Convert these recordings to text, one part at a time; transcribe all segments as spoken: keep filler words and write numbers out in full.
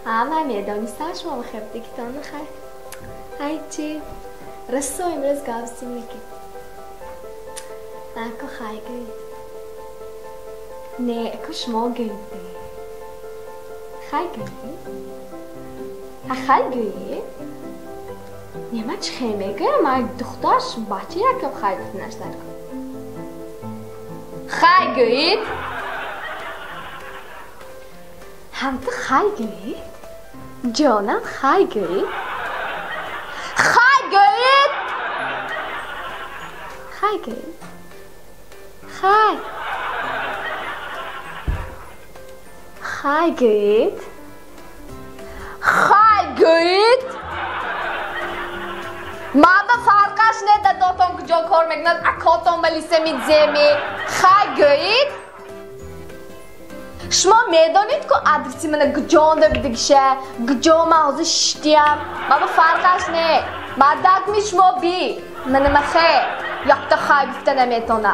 همه میدانستن شما بخیر دیگتان خیر های چی رسو امروز گاوسی میگی نکو خیر گوید نه اکو شما گوید خیر گوید ها خیر گوید نه من چه خیر میگویم من دخترش بچه یکم خیر بتونش نکن خیر گوید هم تو خیر گوید جانم خیر گوید خیر گوید خیر گوید خیر خیر گوید خیر گوید من به فرقش نده دوتون کجا کار میکنند اکاتون بلیسه میدزیمی خیر گوید شما میدانید که ادرسی من گجانده بدگشه گجا مغزه شتیم من به فرقش نه من دکمی شما بی من مخیر یکتا خیر گفته نمیتونه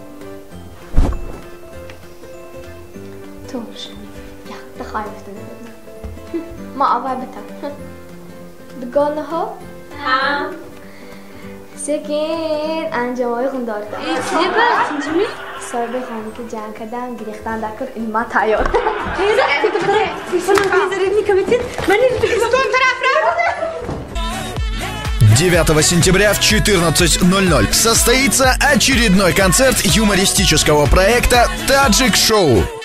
تو شما یکتا خیر گفته نمیتونه ما اول بتم دوگانه‌ها هم سکین انجام های خون دارده چیه بس اینجوری؟ صاحب خانه که جمع کردم گریختن در کرد این ما تایار تیزه تیزه تیزه تیزه کمیتید من این تیزه девятого сентября в четырнадцать ноль ноль состоится очередной концерт юмористического проекта «Таджик Show».